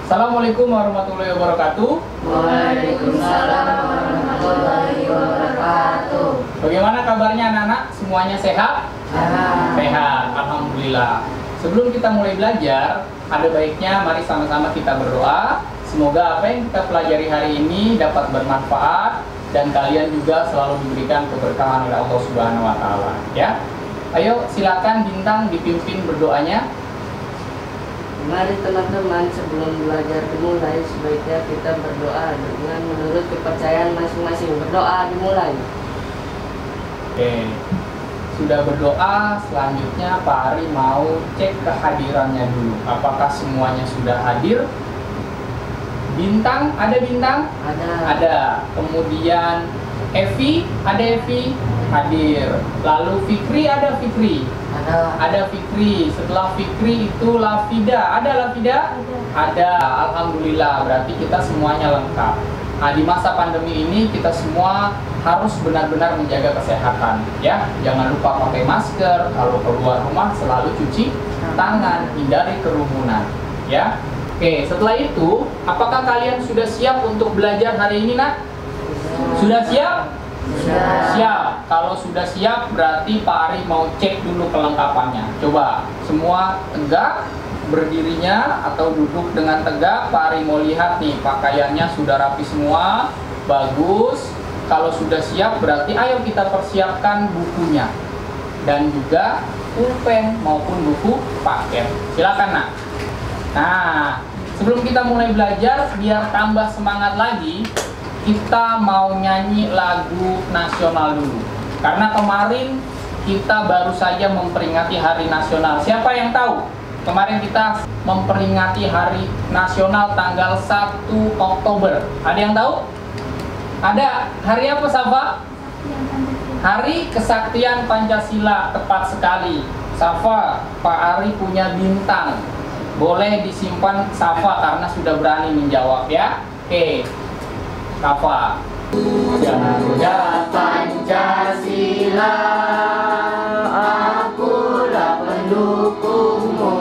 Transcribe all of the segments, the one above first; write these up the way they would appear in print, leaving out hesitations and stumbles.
Assalamualaikum warahmatullahi wabarakatuh. Waalaikumsalam warahmatullahi wabarakatuh. Bagaimana kabarnya anak-anak? Semuanya sehat? Sehat, alhamdulillah. Sebelum kita mulai belajar, ada baiknya mari sama-sama kita berdoa. Semoga apa yang kita pelajari hari ini dapat bermanfaat dan kalian juga selalu diberikan keberkahan oleh Allah Subhanahu wa taala, ya. Ayo silakan Bintang dipimpin berdoanya. Mari teman-teman, sebelum belajar dimulai sebaiknya kita berdoa dengan menurut kepercayaan masing-masing. Berdoa dimulai. Oke. Sudah berdoa, selanjutnya Pak Ari mau cek kehadirannya dulu. Apakah semuanya sudah hadir? Bintang, ada Bintang? Ada. Kemudian Evi, ada Evi? Hadir. Lalu Fikri, ada Fikri? Ada Fikri. Setelah Fikri itu Lafida, ada Lafida? Ada. Alhamdulillah, berarti kita semuanya lengkap. Nah, di masa pandemi ini kita semua harus benar-benar menjaga kesehatan, ya. Jangan lupa pakai masker, kalau keluar rumah selalu cuci tangan, hindari kerumunan, ya. Oke, setelah itu, apakah kalian sudah siap untuk belajar hari ini, nak? Sudah siap? Siap. Kalau sudah siap, berarti Pak Ari mau cek dulu kelengkapannya. Coba, semua tegak, berdirinya atau duduk dengan tegak. Pak Ari mau lihat nih, pakaiannya sudah rapi semua, bagus. Kalau sudah siap, berarti ayo kita persiapkan bukunya. Dan juga pulpen maupun buku paket. Silakan, nak. Nah, sebelum kita mulai belajar, biar tambah semangat lagi, kita mau nyanyi lagu nasional dulu. Karena kemarin kita baru saja memperingati Hari Nasional. Siapa yang tahu? Kemarin kita memperingati Hari Nasional tanggal 1 Oktober. Ada yang tahu? Ada. Hari apa, Safa? Hari Kesaktian Pancasila. Tepat sekali. Safa, Pak Ari punya bintang. Boleh disimpan Safa karena sudah berani menjawab, ya. Oke, Safa. Garuda Pancasila, akulah pendukungmu.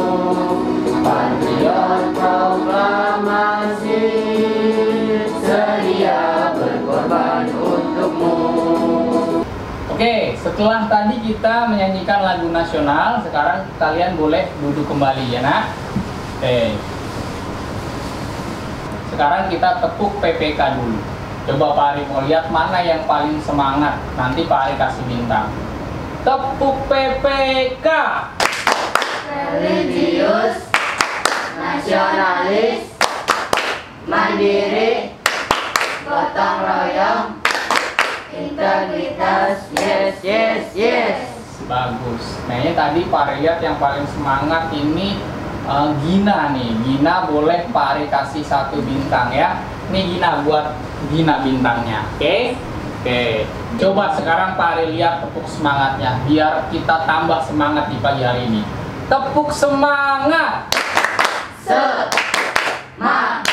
Patriot proklamasi, sedia berkorban untukmu. Oke, setelah tadi kita menyanyikan lagu nasional, sekarang kalian boleh duduk kembali, ya, nak. Oke. Sekarang kita tepuk PPK dulu. Coba Pak Ari mau lihat mana yang paling semangat. Nanti Pak Ari kasih bintang. Tepuk PPK. Religius, nasionalis, mandiri, gotong royong, integritas, yes, yes, yes. Bagus. Nah, ini tadi Pak Ari lihat yang paling semangat ini Gina nih. Gina boleh Pak Ari kasih 1 bintang, ya. Ini Gina, buat Gina bintangnya. Oke? Oke. Coba sekarang Pak Ari lihat tepuk semangatnya biar kita tambah semangat di pagi hari ini. Tepuk semangat. Semangat.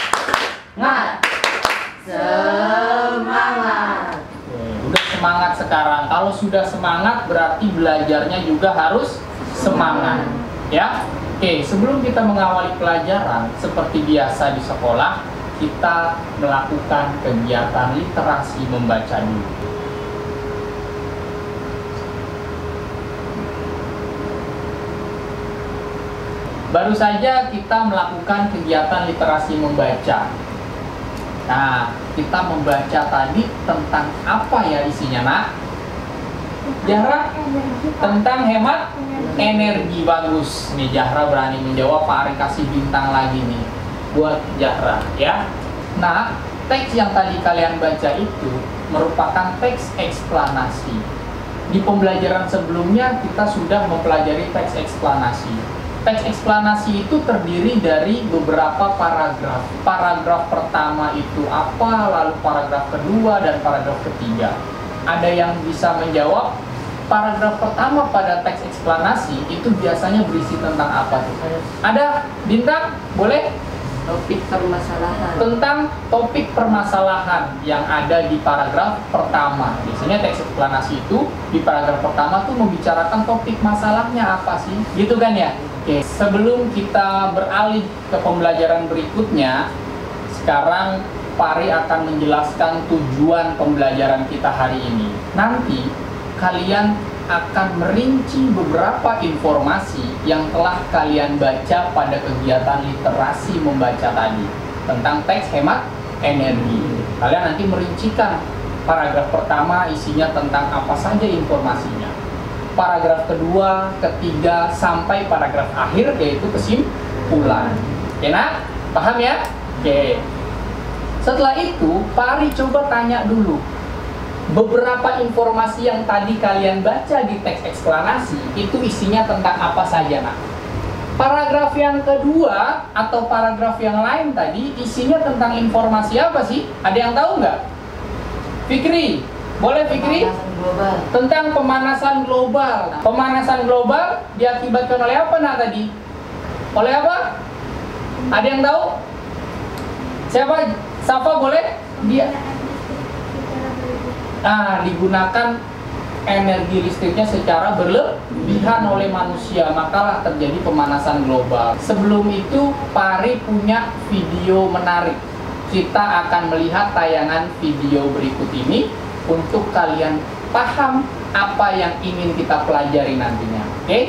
Semangat. Udah semangat sekarang. Kalau sudah semangat berarti belajarnya juga harus semangat, ya. Oke, sebelum kita mengawali pelajaran seperti biasa di sekolah, kita melakukan kegiatan literasi membaca dulu. Baru saja kita melakukan kegiatan literasi membaca. Nah, kita membaca tadi tentang apa ya isinya, nak? Zahra, tentang hemat energi. Bagus nih, Zahra berani menjawab. Pak Ari kasih bintang lagi nih buat Zahra, ya. Nah, teks yang tadi kalian baca itu merupakan teks eksplanasi. Di pembelajaran sebelumnya kita sudah mempelajari teks eksplanasi. Teks eksplanasi itu terdiri dari beberapa paragraf. Paragraf pertama itu apa, lalu paragraf kedua dan paragraf ketiga. Ada yang bisa menjawab? Paragraf pertama pada teks eksplanasi itu biasanya berisi tentang apa tuh? Ada bintang? Boleh? Topik permasalahan. Tentang topik permasalahan yang ada di paragraf pertama. Biasanya teks eksplanasi itu di paragraf pertama tuh membicarakan topik masalahnya apa sih? Gitu kan ya? Oke, sebelum kita beralih ke pembelajaran berikutnya, sekarang Pari akan menjelaskan tujuan pembelajaran kita hari ini. Nanti kalian akan merinci beberapa informasi yang telah kalian baca pada kegiatan literasi membaca tadi tentang teks hemat energi. Kalian nanti merincikan paragraf pertama isinya tentang apa saja informasinya. Paragraf kedua, ketiga, sampai paragraf akhir yaitu kesimpulan. Oke, nak? Paham ya? Oke. Setelah itu, Pari coba tanya dulu. Beberapa informasi yang tadi kalian baca di teks eksplanasi, itu isinya tentang apa saja, nak? Paragraf yang kedua atau paragraf yang lain tadi, isinya tentang informasi apa sih? Ada yang tahu nggak? Fikri, boleh Fikri? Tentang pemanasan global. Pemanasan global diakibatkan oleh apa, nak, tadi? Oleh apa? Ada yang tahu? Siapa? Safa boleh? Dia digunakan energi listriknya secara berlebihan oleh manusia, makalah terjadi pemanasan global. Sebelum itu, Pari punya video menarik. Kita akan melihat tayangan video berikut ini untuk kalian paham apa yang ingin kita pelajari nantinya. Oke?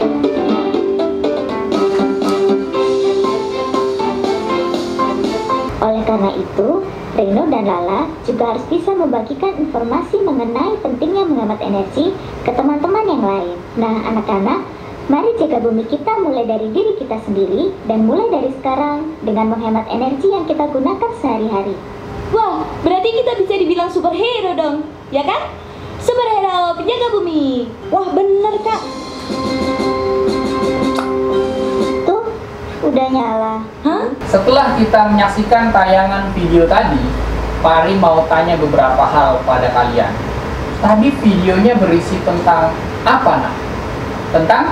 Oleh karena itu, Reno dan Lala juga harus bisa membagikan informasi mengenai pentingnya menghemat energi ke teman-teman yang lain. Nah, anak-anak, mari jaga bumi kita mulai dari diri kita sendiri dan mulai dari sekarang dengan menghemat energi yang kita gunakan sehari-hari. Wah, berarti kita bisa dibilang superhero dong, ya kan? Superhero penjaga bumi. Wah, bener, Kak. Tuh, udah nyala. Hah? Setelah kita menyaksikan tayangan video tadi, Pari mau tanya beberapa hal pada kalian. Tadi videonya berisi tentang apa, nak? Tentang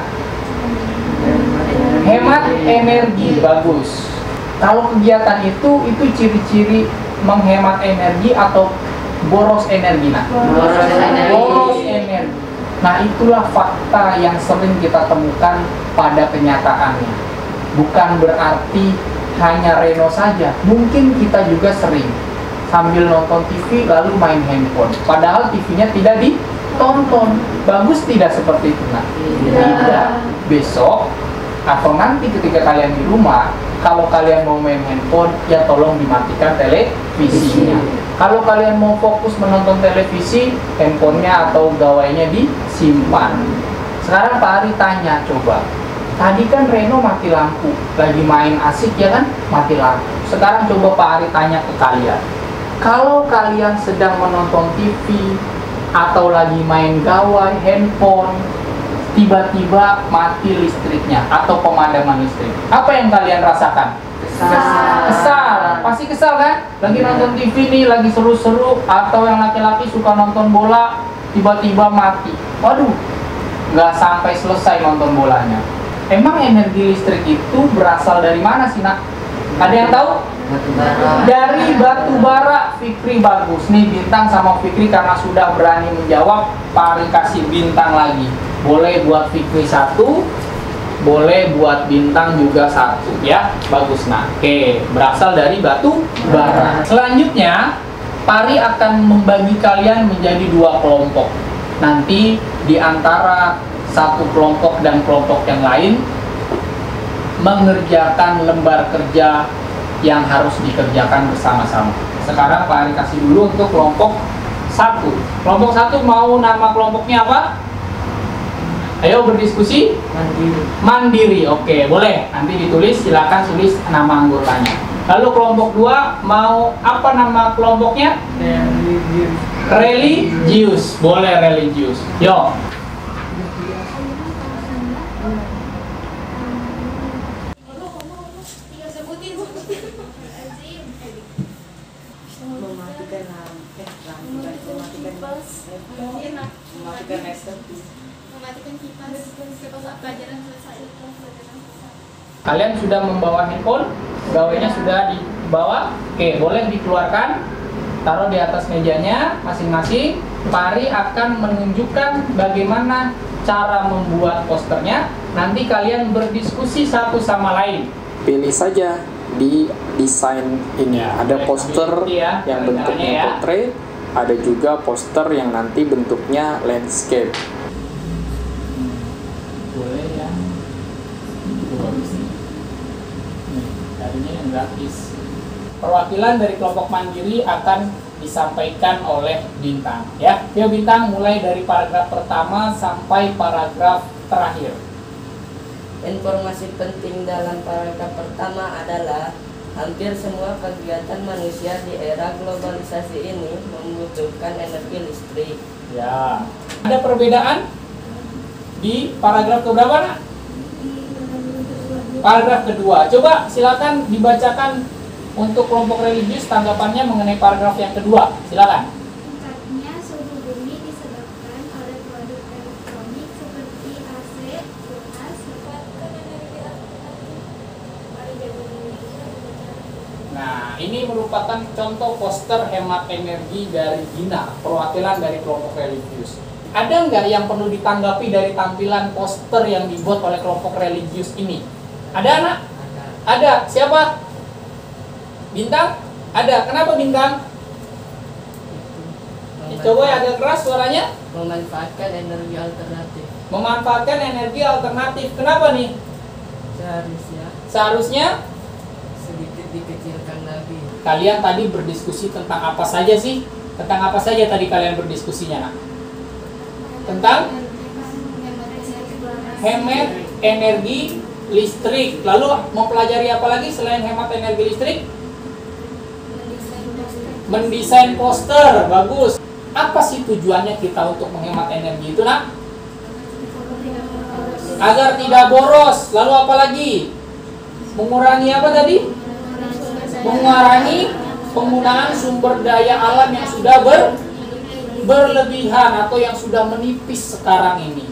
hemat energi. Bagus. Kalau kegiatan itu ciri-ciri menghemat energi atau boros energi, nak? Boros energi. Nah, itulah fakta yang sering kita temukan pada kenyataannya. Bukan berarti hanya Reno saja, mungkin kita juga sering sambil nonton TV lalu main handphone, padahal TV-nya tidak ditonton. Bagus tidak seperti itu, nak? Tidak. Besok atau nanti ketika kalian di rumah, kalau kalian mau main handphone, ya tolong dimatikan televisinya. Kalau kalian mau fokus menonton televisi, handphonenya atau gawainya disimpan. Sekarang Pak Ari tanya, coba. Tadi kan Reno mati lampu, lagi main asik ya kan, mati lampu. Sekarang coba Pak Ari tanya ke kalian. Kalau kalian sedang menonton TV atau lagi main gawai, handphone, tiba-tiba mati listriknya atau pemadaman listrik, apa yang kalian rasakan? Kesal. Pasti kesal kan? Lagi nonton TV nih, lagi seru-seru, atau yang laki-laki suka nonton bola, tiba-tiba mati. Waduh, nggak sampai selesai nonton bolanya. Emang energi listrik itu berasal dari mana sih, nak? Ada yang tahu? Batu bara. Dari batu bara. Fikri bagus. Nih bintang sama Fikri karena sudah berani menjawab, Pari kasih bintang lagi. Boleh buat Fikri 1, boleh buat bintang juga 1 ya. Bagus, nak. Oke, berasal dari batu bara. Selanjutnya, Pari akan membagi kalian menjadi 2 kelompok. Nanti di antara satu kelompok dan kelompok yang lain mengerjakan lembar kerja yang harus dikerjakan bersama-sama. Sekarang Pak Ari kasih dulu untuk kelompok 1. Kelompok 1 mau nama kelompoknya apa? Ayo berdiskusi. Mandiri. Oke, boleh. Nanti ditulis, silakan tulis nama anggotanya. Lalu kelompok 2 mau apa nama kelompoknya? Religius. Boleh religius. Yo. Kalian sudah membawa handphone, gawainya sudah dibawa. Oke, boleh dikeluarkan, taruh di atas mejanya masing-masing. Pari akan menunjukkan bagaimana cara membuat posternya. nanti kalian berdiskusi satu sama lain. Pilih saja di desain ini. Ada poster ya, yang bentuknya ya. portrait, ada juga poster yang nanti bentuknya landscape. Boleh ya. Itu bagus nih. Nih, tadinya yang gratis. Perwakilan dari kelompok mandiri akan disampaikan oleh Bintang. Ya, Yo Bintang mulai dari paragraf pertama sampai paragraf terakhir. Informasi penting dalam paragraf pertama adalah hampir semua kegiatan manusia di era globalisasi ini membutuhkan energi listrik. Ya. Ada perbedaan di paragraf keberapa, Nak? Paragraf kedua. Coba silakan dibacakan untuk kelompok religius tanggapannya mengenai paragraf yang kedua. Silakan. Meningkatnya suhu bumi disebabkan oleh produk elektronik seperti AC, kulkas, Nah, ini merupakan contoh poster hemat energi dari Gina, perwakilan dari kelompok religius. Ada nggak yang perlu ditanggapi dari tampilan poster yang dibuat oleh kelompok religius ini? Ada, Nak? Ada. Siapa? Bintang? Ada. Kenapa Bintang? Coba ya, agak keras suaranya. Memanfaatkan energi alternatif. Memanfaatkan energi alternatif. Kenapa nih? Seharusnya Sedikit dikecilkan lagi. kalian tadi berdiskusi tentang apa saja sih? Tentang apa saja tadi kalian berdiskusinya, Nak? Tentang hemat energi listrik. Lalu mempelajari apa lagi selain hemat energi listrik? Mendesain poster. Bagus. Apa sih tujuannya kita untuk menghemat energi itu, Nak? Agar tidak boros. Lalu apa lagi? Mengurangi apa tadi? Mengurangi penggunaan sumber daya alam yang sudah berlebihan atau yang sudah menipis sekarang ini.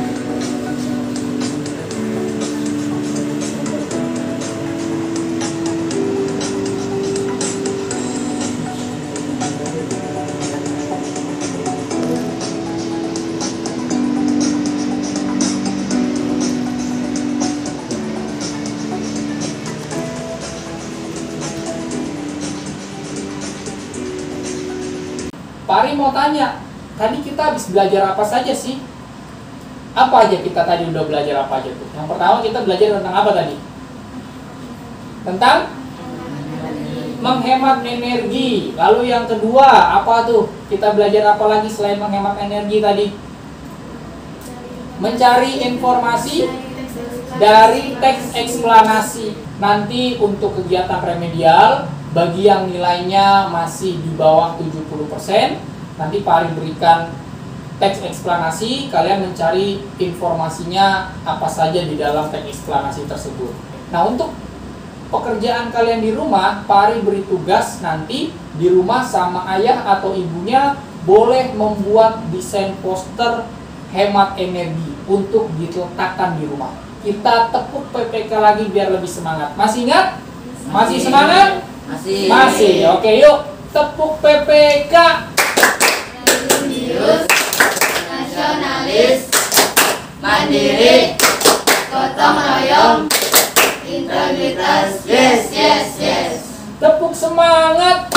Pak Ari mau tanya, tadi kita habis belajar apa saja sih? Apa aja kita tadi udah belajar apa aja tuh? Yang pertama kita belajar tentang apa tadi? Tentang menghemat energi. Lalu yang kedua apa tuh? Kita belajar apa lagi selain menghemat energi tadi? Mencari informasi dari teks eksplanasi. Nanti untuk kegiatan remedial, bagi yang nilainya masih di bawah 70%, nanti Pak Ari berikan teks eksplanasi, kalian mencari informasinya apa saja di dalam teks eksplanasi tersebut. Nah, untuk pekerjaan kalian di rumah, Pak Ari beri tugas nanti di rumah sama ayah atau ibunya boleh membuat desain poster hemat energi untuk diletakkan di rumah. Kita tepuk PPK lagi biar lebih semangat. Masih ingat? Masih semangat? Masih. Oke, yuk tepuk PPK. religius, nasionalis, mandiri, gotong royong, integritas. Yes, yes, yes. Tepuk semangat.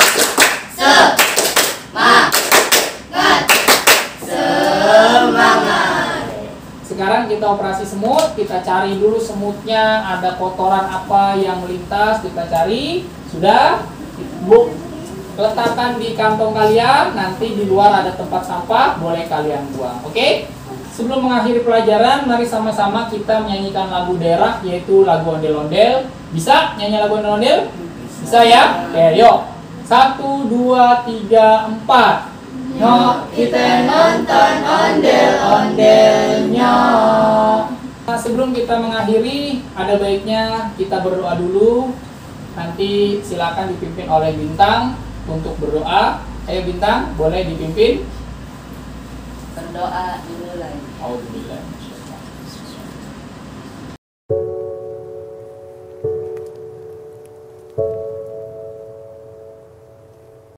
Semangat. Sekarang kita operasi semut, kita cari dulu semutnya, ada kotoran apa yang melintas, kita cari. Sudah? Bu, letakkan di kantong kalian, nanti di luar ada tempat sampah, boleh kalian buang. Oke? Sebelum mengakhiri pelajaran, mari sama-sama kita menyanyikan lagu daerah, yaitu lagu ondel-ondel. Bisa nyanyi lagu ondel-ondel? Bisa ya? Oke, yuk. 1, 2, 3, 4. Nyok, kita nonton ondel-ondelnya. Nah, sebelum kita mengakhiri, ada baiknya kita berdoa dulu. Nanti silakan dipimpin oleh Bintang untuk berdoa. Ayo Bintang, boleh dipimpin. Berdoa dimulai. Alhamdulillah.